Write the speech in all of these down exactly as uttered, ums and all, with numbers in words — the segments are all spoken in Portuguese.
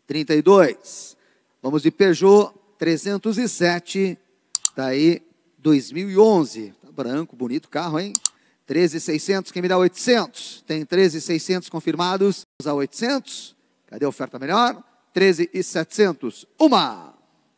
trinta e dois. Vamos de Peugeot trezentos e sete, tá aí, dois mil e onze. Tá branco, bonito carro, hein? treze mil e seiscentos, quem me dá oitocentos? Tem treze mil e seiscentos confirmados. Vamos a oitocentos. Cadê a oferta melhor? treze mil e setecentos. Uma.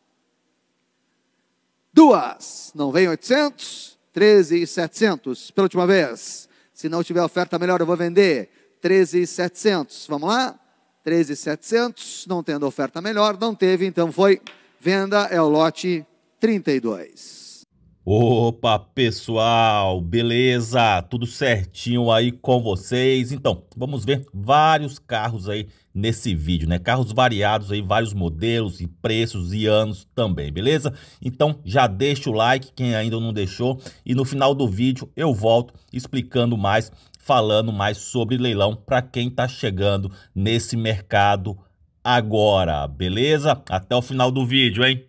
Duas. Não vem oitocentos? treze mil e setecentos. Pela última vez. Se não tiver oferta melhor, eu vou vender. treze mil e setecentos. Vamos lá? treze mil e setecentos. Não tendo oferta melhor, não teve, então foi venda, é o lote trinta e dois. Opa, pessoal, beleza? Tudo certinho aí com vocês? Então, vamos ver vários carros aí nesse vídeo, né? Carros variados aí, vários modelos e preços e anos também, beleza? Então, já deixa o like, quem ainda não deixou, e no final do vídeo eu volto explicando mais, falando mais sobre leilão para quem tá chegando nesse mercado agora, beleza? Até o final do vídeo, hein?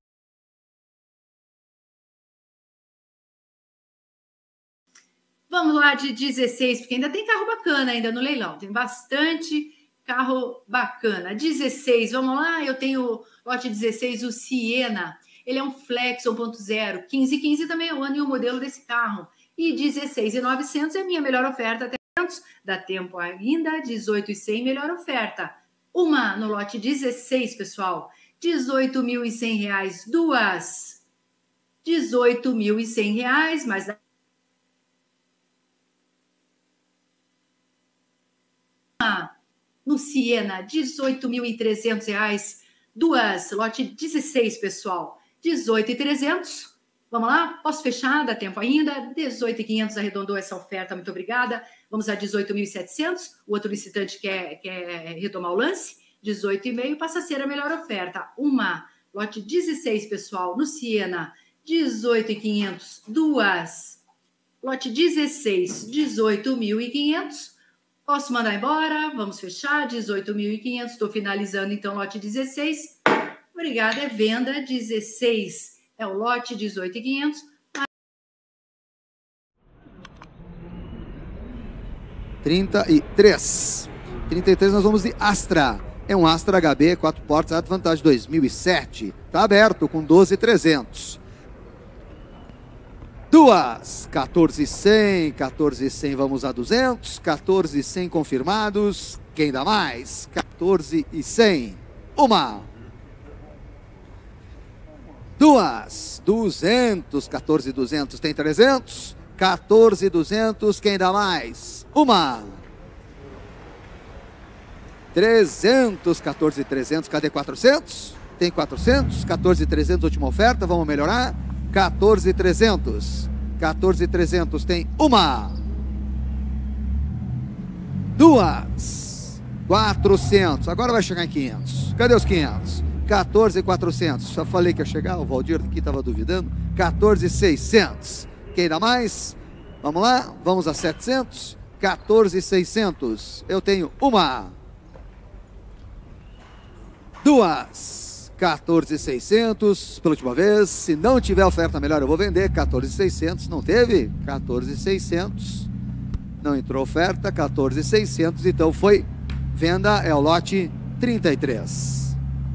Vamos lá de dezesseis, porque ainda tem carro bacana ainda no leilão. Tem bastante carro bacana. dezesseis, vamos lá. Eu tenho lote dezesseis, o Siena. Ele é um Flex um ponto zero. quinze e quinze também é o ano e o modelo desse carro. E dezesseis mil e novecentos é a minha melhor oferta até quinhentos. Dá tempo ainda. dezoito mil e cem, melhor oferta. Uma no lote dezesseis, pessoal. dezoito mil e cem reais. Duas. dezoito mil e cem reais, mas no Siena, dezoito mil e trezentos reais, duas, lote dezesseis, pessoal, dezoito mil e trezentos, vamos lá, posso fechar, dá tempo ainda, dezoito mil e quinhentos arredondou essa oferta, muito obrigada, vamos a dezoito mil e setecentos, o outro licitante quer, quer retomar o lance, dezoito mil e quinhentos, passa a ser a melhor oferta, uma, lote dezesseis, pessoal, no Siena, dezoito mil e quinhentos, duas, lote dezesseis, dezoito mil e quinhentos, posso mandar embora, vamos fechar, dezoito mil e quinhentos, estou finalizando então lote dezesseis, obrigada, é venda, dezesseis, é o lote dezoito mil e quinhentos. trinta e três, trinta e três nós vamos de Astra, é um Astra H B, quatro portas, Advantage dois mil e sete, está aberto com doze mil e trezentos. Duas, quatorze mil e cem, quatorze mil e cem, vamos a duzentos, quatorze mil e cem confirmados, quem dá mais? quatorze mil e cem, uma, duas, duzentos, quatorze mil e duzentos, tem trezentos, quatorze mil e duzentos, quem dá mais? Uma, trezentos, quatorze mil e trezentos, cadê quatrocentos? Tem quatrocentos, quatorze mil e trezentos, última oferta, vamos melhorar? quatorze mil e trezentos, quatorze mil e trezentos, tem uma, duas, quatrocentos, agora vai chegar em quinhentos, cadê os quinhentos? quatorze mil e quatrocentos, já falei que ia chegar, o Valdir aqui estava duvidando, quatorze mil e seiscentos, quem dá mais? Vamos lá, vamos a setecentos, quatorze mil e seiscentos, eu tenho uma, duas, quatorze mil e seiscentos, pela última vez, se não tiver oferta melhor eu vou vender, quatorze mil e seiscentos, não teve? quatorze mil e seiscentos, não entrou oferta, quatorze mil e seiscentos, então foi venda, é o lote trinta e três.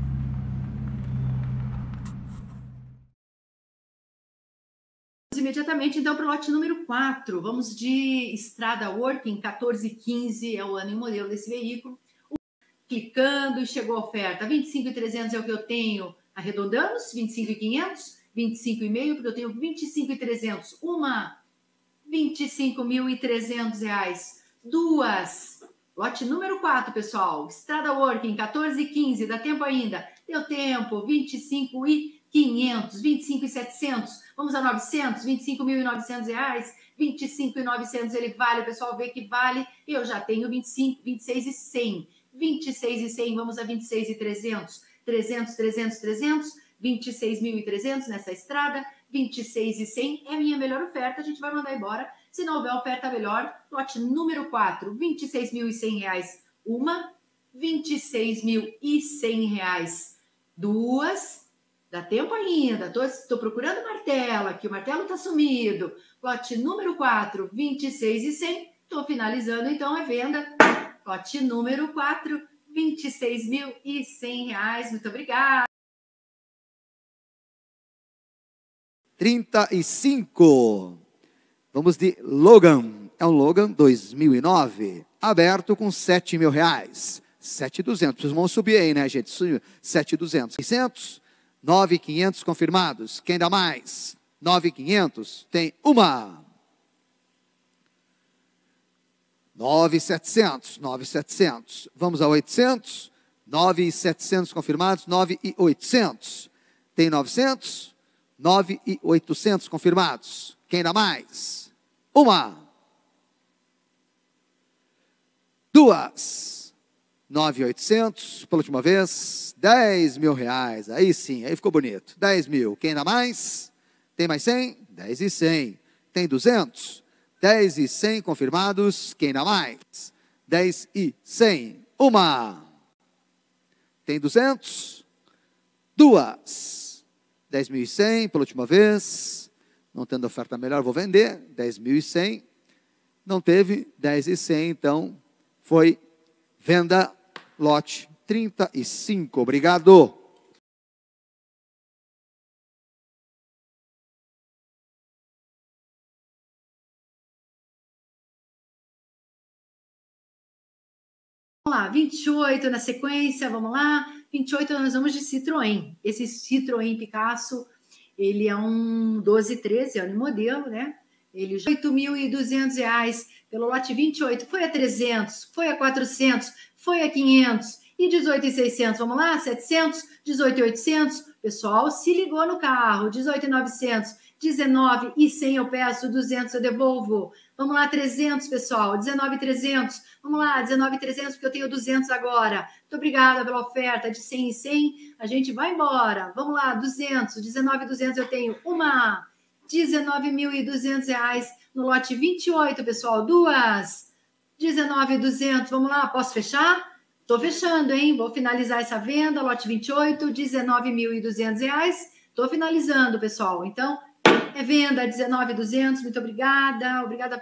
Imediatamente então para o lote número quatro, vamos de Estrada Working, quatorze mil e quinze é o ano e o modelo desse veículo. Clicando e chegou a oferta, vinte e cinco mil e trezentos é o que eu tenho, arredondamos, vinte e cinco mil e quinhentos, vinte e cinco mil e meio, porque eu tenho vinte e cinco mil e trezentos, uma, vinte e cinco mil e trezentos reais, duas, lote número quatro, pessoal, Estrada Working, quatorze mil e quinze, dá tempo ainda, deu tempo, vinte e cinco mil e quinhentos, vinte e cinco mil e setecentos, vamos a novecentos, vinte e cinco mil e novecentos reais, vinte e cinco mil e novecentos ele vale, o pessoal vê que vale, eu já tenho vinte e cinco, vinte e seis mil e cem, vinte e seis mil e cem, vamos a vinte e seis mil e trezentos, trezentos, trezentos, trezentos, vinte e seis mil e trezentos nessa estrada, vinte e seis mil e cem é a minha melhor oferta, a gente vai mandar embora, se não houver oferta melhor, lote número quatro, vinte e seis mil e cem reais, uma, vinte e seis mil e cem reais, duas, dá tempo ainda, tô, tô procurando martelo aqui, o martelo tá sumido, lote número quatro, vinte e seis mil e cem, tô finalizando, então é venda, lote número quatro, vinte e seis mil e cem reais. Muito obrigada. trinta e cinco. Vamos de Logan. É um Logan dois mil e nove. Aberto com sete mil reais. sete mil e duzentos. Vocês vão subir aí, né, gente? sete mil e duzentos. seiscentos. nove mil e quinhentos confirmados. Quem dá mais? nove mil e quinhentos. Tem uma. nove mil e setecentos. nove mil e setecentos. Vamos a oitocentos. nove mil e setecentos confirmados. nove mil e oitocentos. Tem novecentos. nove mil e oitocentos confirmados. Quem dá mais? Uma. Duas. nove mil e oitocentos. Pela última vez. dez mil reais. Aí sim, aí ficou bonito. dez mil. Quem dá mais? Tem mais cem? dez e cem. Tem duzentos? dez e cem confirmados. Quem dá mais? dez e cem. Uma. Tem duzentos? Duas. dez mil e cem pela última vez. Não tendo oferta melhor, vou vender. dez mil e cem. Não teve. dez e cem, então foi venda lote trinta e cinco. Obrigado. Vamos lá, vinte e oito na sequência, vamos lá. vinte e oito nós vamos de Citroën. Esse Citroën Picasso, ele é um doze treze, é o modelo, né? Ele oito mil e duzentos reais pelo lote vinte e oito. Foi a trezentos, foi a quatrocentos, foi a quinhentos e dezoito mil e seiscentos. Vamos lá, setecentos, dezoito mil e oitocentos. Pessoal, se ligou no carro, dezoito mil e novecentos, dezenove mil e cem eu peço, duzentos eu devolvo. Vamos lá, trezentos, pessoal, dezenove mil e trezentos. Vamos lá, dezenove mil e trezentos, porque eu tenho duzentos agora. Muito obrigada pela oferta de cem em cem. A gente vai embora. Vamos lá, duzentos, dezenove mil e duzentos eu tenho uma. dezenove mil e duzentos reais no lote vinte e oito, pessoal. Duas. dezenove mil e duzentos. Vamos lá, posso fechar? Tô fechando, hein? Vou finalizar essa venda. Lote vinte e oito, dezenove mil e duzentos reais. Tô finalizando, pessoal. Então, é venda, dezenove mil e duzentos. Muito obrigada. Obrigada.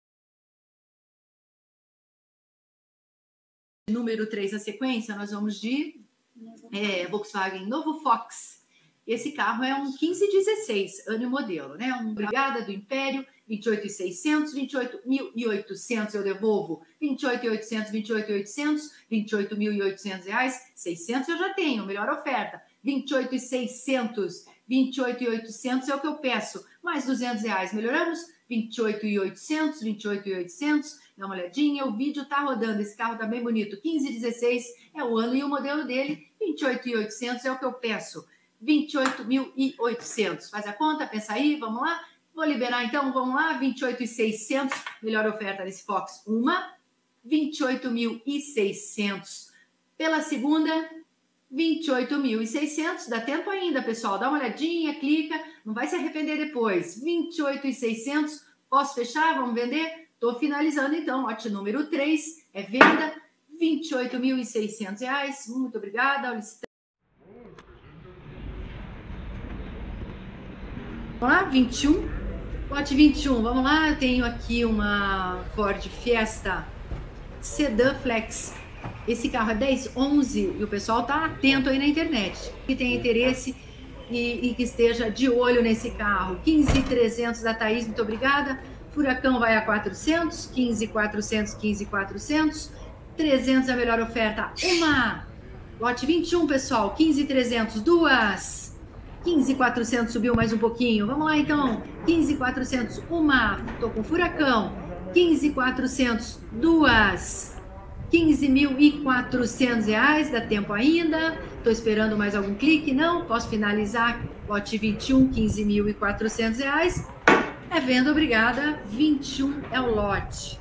Número três na sequência, nós vamos de é, Volkswagen Novo Fox. Esse carro é um quinze dezesseis, ano e modelo, né? Um Brigada do Império, vinte e oito mil e seiscentos, vinte e oito mil e oitocentos eu devolvo, vinte e oito mil e oitocentos, vinte e oito mil e oitocentos, vinte e oito mil e oitocentos reais, seiscentos eu já tenho, melhor oferta, vinte e oito mil e seiscentos, vinte e oito mil e oitocentos é o que eu peço, mais duzentos reais, melhoramos? vinte e oito mil e oitocentos, vinte e oito mil e oitocentos, dá uma olhadinha, o vídeo tá rodando, esse carro tá bem bonito, quinze dezesseis é o ano e o modelo dele, vinte e oito mil e oitocentos é o que eu peço, vinte e oito mil e oitocentos, faz a conta, pensa aí, vamos lá, vou liberar então, vamos lá, vinte e oito mil e seiscentos, melhor oferta desse Fox, uma, vinte e oito mil e seiscentos, pela segunda, vinte e oito mil e seiscentos, dá tempo ainda, pessoal, dá uma olhadinha, clica, não vai se arrepender depois, vinte e oito mil e seiscentos, posso fechar, vamos vender? Tô finalizando então, lote número três, é venda, vinte e oito mil e seiscentos reais, muito obrigada, vamos lá, vinte e um, lote vinte e um, vamos lá, eu tenho aqui uma Ford Fiesta Sedan Flex. Esse carro é dez onze e o pessoal tá atento aí na internet. Que tem interesse e, e que esteja de olho nesse carro. quinze mil e trezentos da Thaís, muito obrigada. Furacão vai a quatrocentos, quinze mil e quatrocentos, quinze mil e quatrocentos. trezentos é a melhor oferta. Uma. Lote vinte e um, pessoal. quinze mil e trezentos, duas. quinze mil e quatrocentos subiu mais um pouquinho. Vamos lá então. quinze mil e quatrocentos, uma. Tô com furacão. quinze mil e quatrocentos, duas. quinze mil e quatrocentos reais, dá tempo ainda. Estou esperando mais algum clique? Não, posso finalizar. Lote vinte e um, quinze mil e quatrocentos reais. É venda, obrigada. vinte e um é o lote.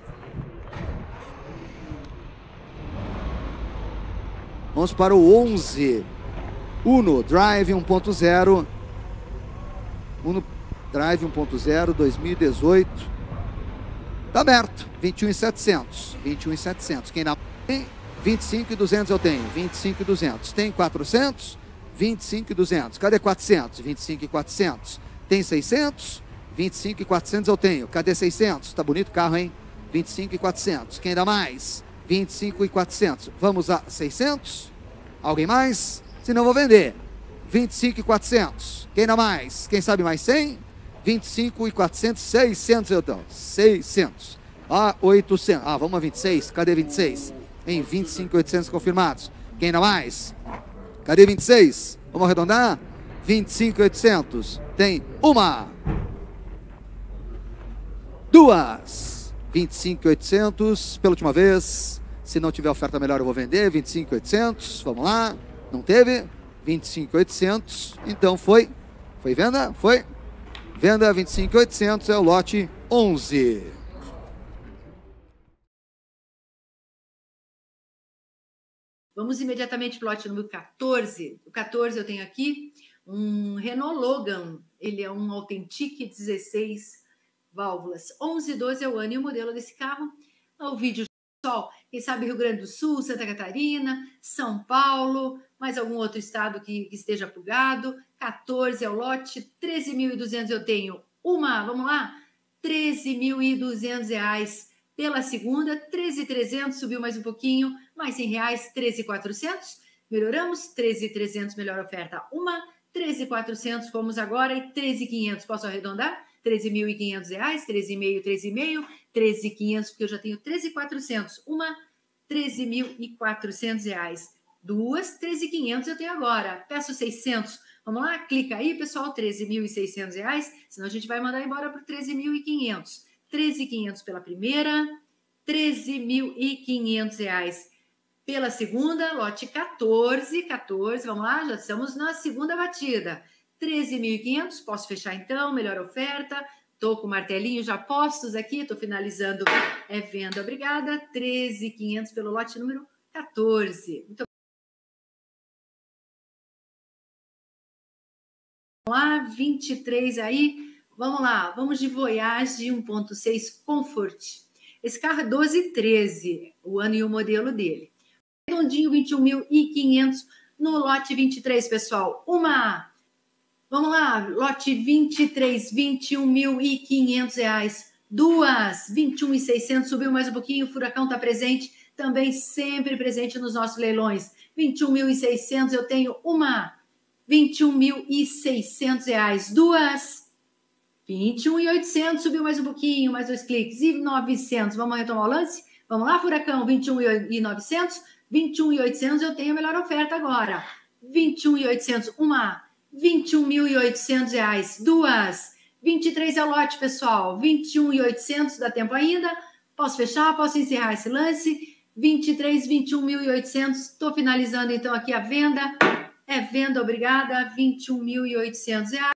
Vamos para o onze. Uno Drive um ponto zero. Uno Drive um ponto zero, dois mil e dezoito. Tá aberto, vinte e um mil e setecentos, vinte e um mil e setecentos. Quem dá? vinte e cinco mil e duzentos eu tenho, vinte e cinco mil e duzentos. Tem quatrocentos? vinte e cinco mil e duzentos. Cadê quatrocentos? vinte e cinco mil e quatrocentos. Tem seiscentos? vinte e cinco mil e quatrocentos eu tenho. Cadê seiscentos? Tá bonito o carro, hein? vinte e cinco mil e quatrocentos. Quem dá mais? vinte e cinco mil e quatrocentos. Vamos a seiscentos? Alguém mais? Se não, vou vender. vinte e cinco mil e quatrocentos. Quem dá mais? Quem sabe mais cem? vinte e cinco mil e quatrocentos, seiscentos então. seiscentos. Ah, oitocentos. Ah, vamos a vinte e seis. Cadê vinte e seis? Em vinte e cinco mil e oitocentos confirmados. Quem dá mais? Cadê vinte e seis? Vamos arredondar? vinte e cinco mil e oitocentos. Tem uma. Duas. vinte e cinco mil e oitocentos. Pela última vez. Se não tiver oferta melhor, eu vou vender. vinte e cinco mil e oitocentos. Vamos lá. Não teve? vinte e cinco mil e oitocentos. Então foi. Foi venda? Foi. Venda vinte e cinco mil e oitocentos. É o lote onze. Vamos imediatamente para o lote número quatorze. O quatorze eu tenho aqui um Renault Logan. Ele é um Authentic dezesseis válvulas. onze, doze é o ano e o modelo desse carro. O vídeo pessoal, quem sabe Rio Grande do Sul, Santa Catarina, São Paulo, mais algum outro estado que, que esteja plugado. quatorze é o lote, treze mil e duzentos eu tenho uma, vamos lá? treze mil e duzentos reais. Pela segunda, treze mil e trezentos, subiu mais um pouquinho, mais cem reais, treze mil e quatrocentos. Melhoramos, treze mil e trezentos, melhor oferta, uma, treze mil e quatrocentos, fomos agora, e treze mil e quinhentos, posso arredondar? treze mil e quinhentos reais, treze mil e quinhentos, treze mil e quinhentos, treze mil e quinhentos, porque eu já tenho treze mil e quatrocentos, uma, treze mil e quatrocentos reais, duas, treze mil e quinhentos eu tenho agora, peço seiscentos, vamos lá, clica aí, pessoal, treze mil e seiscentos reais, senão a gente vai mandar embora para treze mil e quinhentos. treze mil e quinhentos pela primeira, treze mil e quinhentos reais pela segunda, lote quatorze, quatorze, vamos lá, já estamos na segunda batida, treze mil e quinhentos, posso fechar então, melhor oferta, tô com o martelinho já postos aqui, tô finalizando, é venda, obrigada, treze mil e quinhentos pelo lote número quatorze. Muito Vamos lá, vinte e três aí. Vamos lá, vamos de Voyage um ponto seis Comfort. Esse carro é doze treze, o ano e o modelo dele. Redondinho, vinte e um mil e quinhentos no lote vinte e três, pessoal. Uma, vamos lá, lote vinte e três, vinte e um mil e quinhentos reais. Duas, vinte e um mil e seiscentos, subiu mais um pouquinho, o Furacão está presente, também sempre presente nos nossos leilões. vinte e um mil e seiscentos, eu tenho uma, vinte e um mil e seiscentos reais. Duas, vinte e um mil e oitocentos, subiu mais um pouquinho, mais dois cliques, e novecentos, vamos retomar o lance? Vamos lá, Furacão, vinte e um mil e novecentos, vinte e um mil e oitocentos, eu tenho a melhor oferta agora, vinte e um mil e oitocentos, uma, vinte e um mil e oitocentos reais, duas, vinte e três é o lote, pessoal, vinte e um mil e oitocentos, dá tempo ainda, posso fechar, posso encerrar esse lance, vinte e três, vinte e um mil e oitocentos, estou finalizando então aqui a venda, é venda, obrigada, vinte e um mil e oitocentos reais.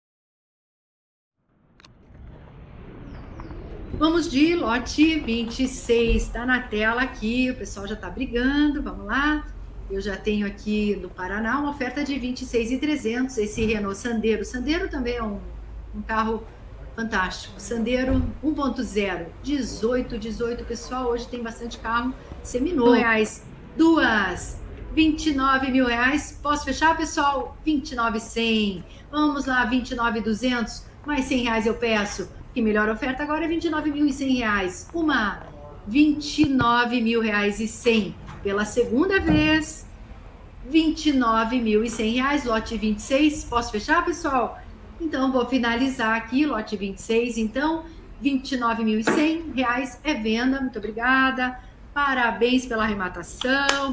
Vamos de lote vinte e seis, está na tela aqui, o pessoal já está brigando, vamos lá. Eu já tenho aqui no Paraná uma oferta de vinte e seis mil e trezentos, esse Renault Sandero. Sandero também é um, um carro fantástico. Sandero um ponto zero, dezoito, dezoito, pessoal, hoje tem bastante carro seminovo. Reais, duas, vinte e nove mil reais, posso fechar, pessoal? vinte e nove mil e cem, vamos lá, vinte e nove mil e duzentos, mais cem reais eu peço. Que melhor oferta agora é vinte e nove mil e cem reais. Uma, vinte e nove mil reais e cem. Pela segunda vez, vinte e nove mil e cem reais, lote vinte e seis. Posso fechar, pessoal? Então, vou finalizar aqui, lote vinte e seis. Então, vinte e nove mil e cem reais é venda. Muito obrigada. Parabéns pela arrematação.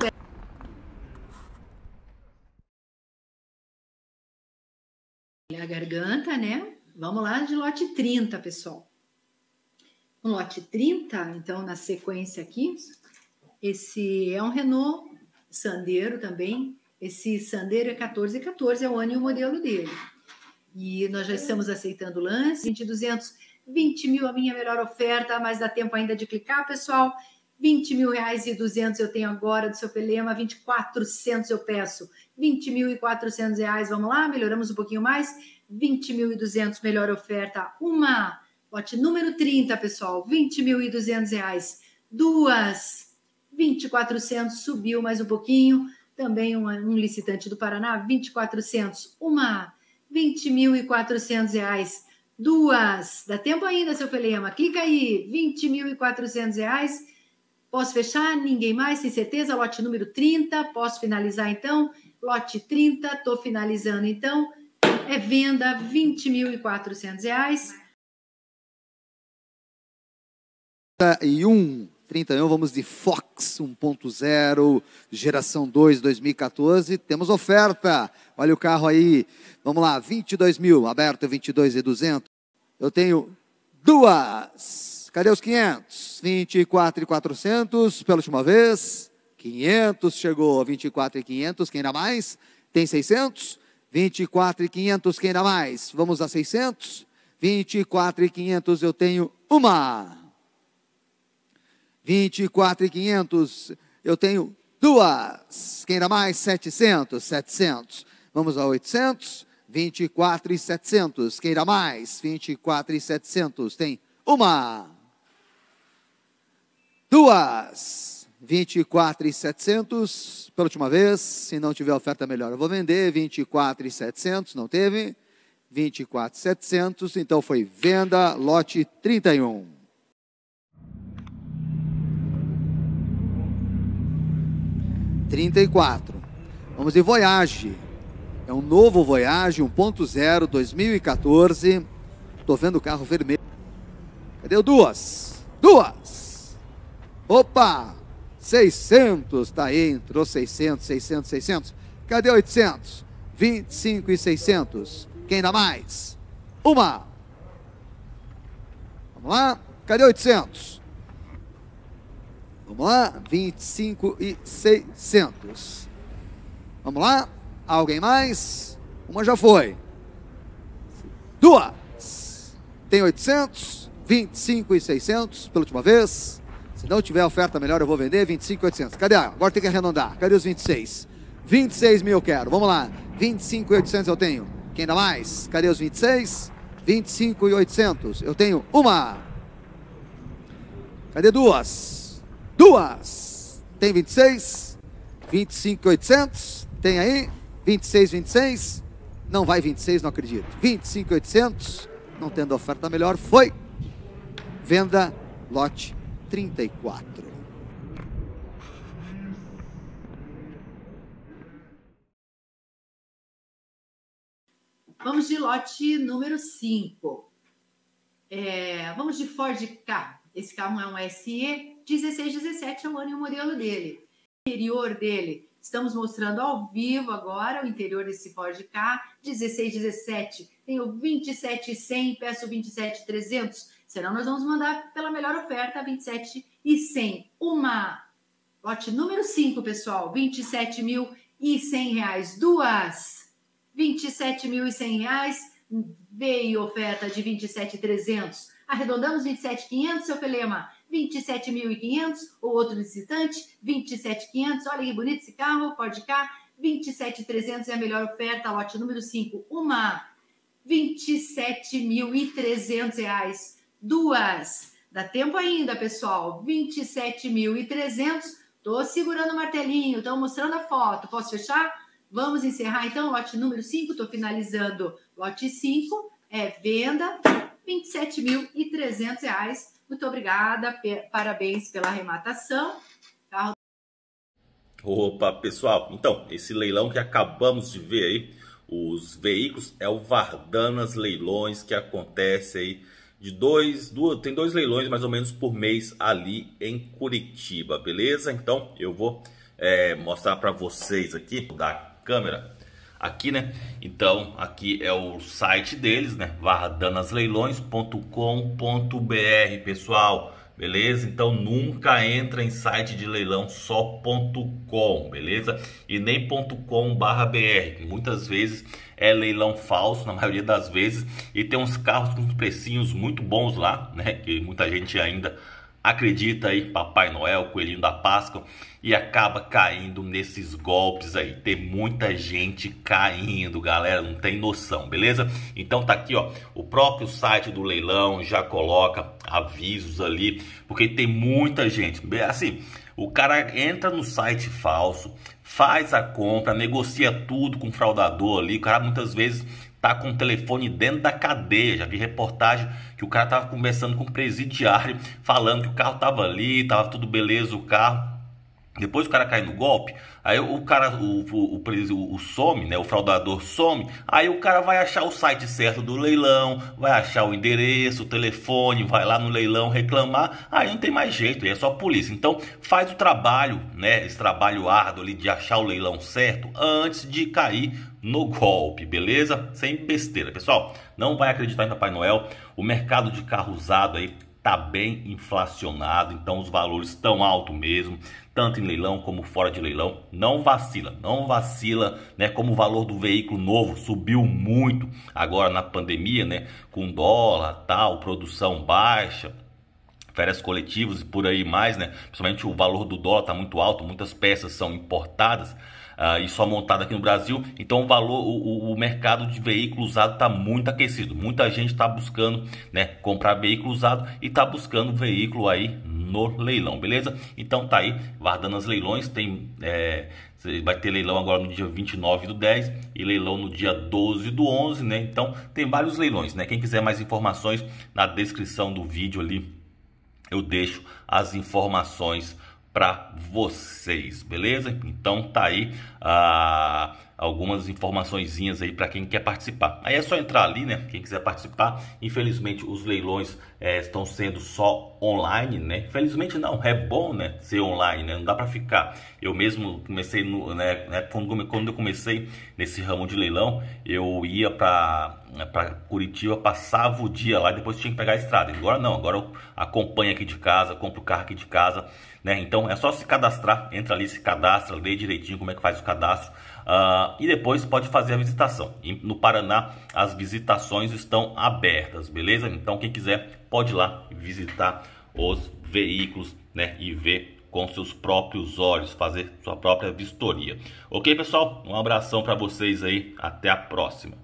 A garganta, né? Vamos lá de lote trinta, pessoal. No lote trinta, então, na sequência aqui, esse é um Renault Sandero também. Esse Sandero é quatorze quatorze, é o ano e o modelo dele. E nós já estamos aceitando o lance. vinte mil e duzentos, vinte mil a minha melhor oferta, mas dá tempo ainda de clicar, pessoal. vinte mil reais e duzentos eu tenho agora do seu Felema, vinte e quatrocentos eu peço. vinte mil e quatrocentos reais, vamos lá, melhoramos um pouquinho mais. vinte mil e duzentos, melhor oferta, uma, lote número trinta, pessoal, vinte mil e duzentos reais, duas, vinte mil e quatrocentos, subiu mais um pouquinho, também um, um licitante do Paraná, vinte mil e quatrocentos, uma, vinte mil e quatrocentos reais, duas, dá tempo ainda, seu Felema, clica aí, vinte mil e quatrocentos reais, Posso fechar? Ninguém mais? Tem certeza? Lote número trinta. Posso finalizar, então? Lote trinta. Estou finalizando, então. É venda vinte mil e quatrocentos reais. trinta e um. trinta e um, vamos de Fox um ponto zero, geração dois, dois mil e quatorze. Temos oferta. Olha o carro aí. Vamos lá, vinte e dois mil, aberto vinte e dois mil e duzentos. Eu tenho duas. Cadê os quinhentos? vinte e quatro mil e quatrocentos pela última vez. quinhentos chegou, vinte e quatro mil e quinhentos. Quem dá mais? Tem seiscentos. vinte e quatro mil e quinhentos. Quem dá mais? Vamos a seiscentos. vinte e quatro mil e quinhentos. Eu tenho uma. vinte e quatro mil e quinhentos. Eu tenho duas. Quem dá mais? setecentos. setecentos. Vamos a oitocentos. vinte e quatro mil e setecentos. Quem dá mais? vinte e quatro mil e setecentos. Tem uma. Duas. vinte e quatro mil e setecentos. Pela última vez. Se não tiver oferta melhor, eu vou vender. vinte e quatro mil e setecentos. Não teve. vinte e quatro mil e setecentos. Então foi venda. Lote trinta e um. trinta e quatro. Vamos de Voyage. É um novo Voyage um ponto zero, dois mil e quatorze. Estou vendo o carro vermelho. Cadê o duas? Duas. Opa! seiscentos. Tá aí, entrou seiscentos, seiscentos, seiscentos. Cadê oitocentos? vinte e cinco mil e seiscentos. Quem dá mais? Uma. Vamos lá. Cadê oitocentos? Vamos lá, vinte e cinco mil e seiscentos. Vamos lá, alguém mais? Uma já foi. Duas. Tem oitocentos, vinte e cinco mil e seiscentos pela última vez. Se não tiver oferta melhor, eu vou vender vinte e cinco mil e oitocentos. Cadê? Agora tem que arredondar. Cadê os vinte e seis? vinte e seis mil eu quero. Vamos lá, vinte e cinco mil e oitocentos eu tenho. Quem dá mais? Cadê os vinte e seis? vinte e cinco mil e oitocentos. Eu tenho uma. Cadê duas? Duas. Tem vinte e seis, vinte e cinco mil e oitocentos. Tem aí, vinte e seis, vinte e seis. Não vai vinte e seis, não acredito. vinte e cinco mil e oitocentos. Não tendo oferta melhor, foi. Venda, lote trinta e quatro. Vamos de lote número cinco. É, vamos de Ford Ka. Esse carro é um S E dezesseis dezessete, é o ano e o modelo dele. O interior dele, estamos mostrando ao vivo agora o interior desse Ford Ka, dezesseis dezessete. Tenho vinte e sete mil e cem, peço vinte e sete mil e trezentos. Senão nós vamos mandar pela melhor oferta, vinte e sete mil e cem. Uma. Lote número cinco, pessoal, vinte e sete mil e cem reais. Duas. vinte e sete mil e cem reais. Veio oferta de vinte e sete mil e trezentos. Arredondamos vinte e sete mil e quinhentos, seu Felema. vinte e sete mil e quinhentos, o outro licitante, vinte e sete mil e quinhentos. Olha que bonito esse carro, Ford Ka, vinte e sete mil e trezentos é a melhor oferta, lote número cinco. Uma, vinte e sete mil e trezentos reais. Duas, dá tempo ainda, pessoal, vinte e sete mil e trezentos. Tô segurando o martelinho, tô mostrando a foto. Posso fechar? Vamos encerrar, então, lote número cinco. Tô finalizando lote cinco, é venda, vinte e sete mil e trezentos reais. Muito obrigada, parabéns pela arrematação. Carro... Opa, pessoal, então, esse leilão que acabamos de ver aí, os veículos, é o Vardanas Leilões, que acontece aí de dois, duas, tem dois leilões mais ou menos por mês ali em Curitiba, beleza? Então, eu vou é, mostrar para vocês aqui, da câmera, aqui, né? Então, aqui é o site deles, né? vardanas leilões ponto com ponto br, pessoal, beleza? Então, nunca entra em site de leilão só .com, beleza? E nem .com barra br, muitas vezes é leilão falso, na maioria das vezes, e tem uns carros com precinhos muito bons lá, né? Que muita gente ainda acredita aí, Papai Noel, Coelhinho da Páscoa, e acaba caindo nesses golpes aí. Tem muita gente caindo, galera, não tem noção, beleza? Então tá aqui, ó, o próprio site do leilão já coloca avisos ali, porque tem muita gente, assim, o cara entra no site falso, faz a compra, negocia tudo com o fraudador ali, o cara muitas vezes tá com o telefone dentro da cadeia. Já vi reportagem que o cara tava conversando com o presidiário, falando que o carro tava ali, tava tudo beleza o carro. Depois o cara cai no golpe, aí o cara, o, o, o, o some, né, o fraudador some, aí o cara vai achar o site certo do leilão, vai achar o endereço, o telefone, vai lá no leilão reclamar, aí não tem mais jeito, aí é só a polícia. Então faz o trabalho, né, esse trabalho árduo ali de achar o leilão certo antes de cair no golpe, beleza? Sem besteira, pessoal. Não vai acreditar em Papai Noel, o mercado de carro usado aí tá bem inflacionado, então os valores estão altos mesmo, tanto em leilão como fora de leilão. Não vacila, não vacila, né? Como o valor do veículo novo subiu muito agora na pandemia, né? Com dólar, tal, produção baixa, férias coletivas e por aí mais, né? Principalmente o valor do dólar tá muito alto, muitas peças são importadas. Uh, e só montado aqui no Brasil, então o valor, o, o mercado de veículo usado está muito aquecido. Muita gente está buscando, né, comprar veículo usado e está buscando veículo aí no leilão, beleza? Então tá aí, guardando as leilões, tem, é, vai ter leilão agora no dia vinte e nove do dez e leilão no dia doze do onze, né? Então tem vários leilões, né? Quem quiser mais informações, na descrição do vídeo ali eu deixo as informações para vocês, beleza? Então tá aí ah, algumas informaçõezinhas aí para quem quer participar. Aí é só entrar ali, né? Quem quiser participar. Infelizmente os leilões é, estão sendo só online, né? Infelizmente não, é bom, né, ser online, né? Não dá para ficar. Eu mesmo comecei no, né, quando, quando eu comecei nesse ramo de leilão, eu ia para para Curitiba, passava o dia lá e depois tinha que pegar a estrada. Agora não, agora eu acompanho aqui de casa, compro o carro aqui de casa, né? Então é só se cadastrar, entra ali, se cadastra, lê direitinho como é que faz o cadastro uh, e depois pode fazer a visitação. E no Paraná as visitações estão abertas, beleza? Então quem quiser pode ir lá visitar os veículos, né? E ver com seus próprios olhos, fazer sua própria vistoria. Ok, pessoal? Um abração para vocês aí, até a próxima.